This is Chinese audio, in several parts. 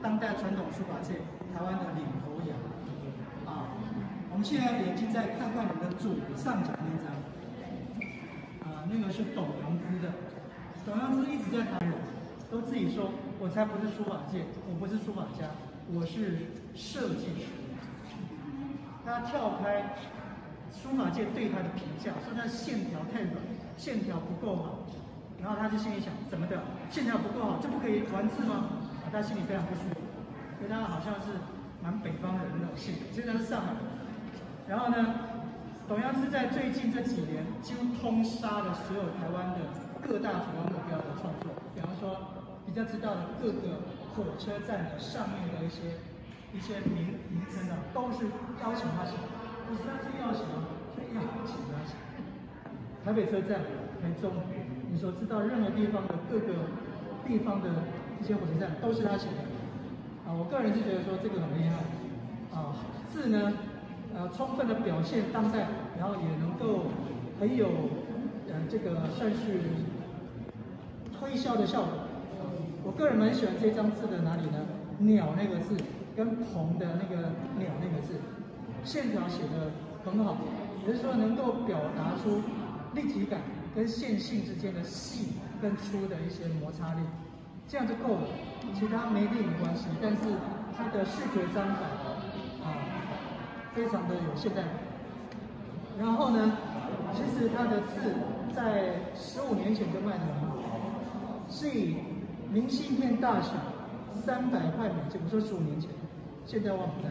当代传统书法界台湾的领头羊啊。我们现在眼睛再看看你的左上角那张，那个是董阳孜的。董阳孜一直在谈人，都自己说，我才不是书法界，我不是书法家，我是设计师。他跳开书法界对他的评价，说他线条太软，线条不够好。然后他就心里想，怎么的，线条不够好就不可以玩字吗？他心里非常不舒服，因为他好像是蛮北方人的那种性格，其实他是上海人。然后呢，董阳孜在最近这几年几乎通杀了所有台湾的各大主要目标的创作，比方说比较知道的各个火车站的上面的一些名称啊，都是邀请他写，不是他自己要写，所以要请他写。台北车站、台中，你所知道任何地方的各个地方的一些火车站都是他写的。我个人是觉得说这个很厉害字呢，充分的表现当代，然后也能够很有这个算是推销的效果。我个人蛮喜欢这张字的哪里呢？鸟那个字跟鹏的那个鸟那个字，线条写得很好，也就是说能够表达出立体感跟线性之间的细跟粗的一些摩擦力，这样就够了。其他没力没关系，但是它的视觉章法非常的有现代感。然后呢，其实它的字在15年前就卖得很好，是以明信片大小300块美金，我说15年前，现在忘不了。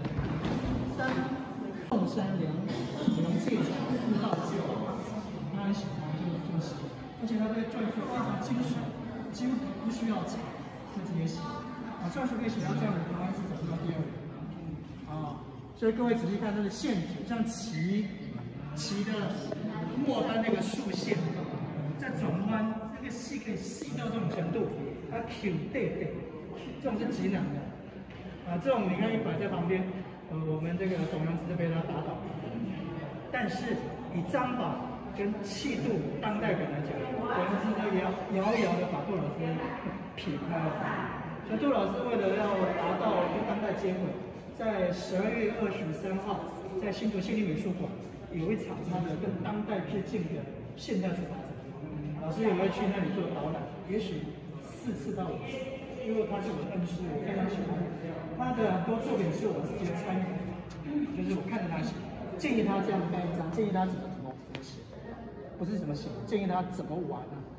凤山良介绍布道记，他很喜欢这个东西，而且他的篆书非常精实，几乎不需要查就直接写。篆书可以写到这样的，台湾是找不到第二个。所以各位仔细看它的线条，像旗的末端那个竖线，在转弯那个细可以细到这种程度，它 Q 对，这种是极难的。这种你看一摆在旁边，我们这个董阳孜就被他打倒。但是以章法跟气度、当代感来讲，董阳孜就遥遥的把杜老师撇开了。所以杜老师为了要达到跟当代接轨，在12月23号，在新竹县立美术馆有一场他的跟当代致敬的现代书法展。老师有没有去那里做导览？也许4次到5次，因为他是我的恩师，我非常喜欢他的很多作品是我直接参与的，就是我看着他写，建议他这样盖一张，建议他怎么写，不是怎么写，建议他怎么玩啊。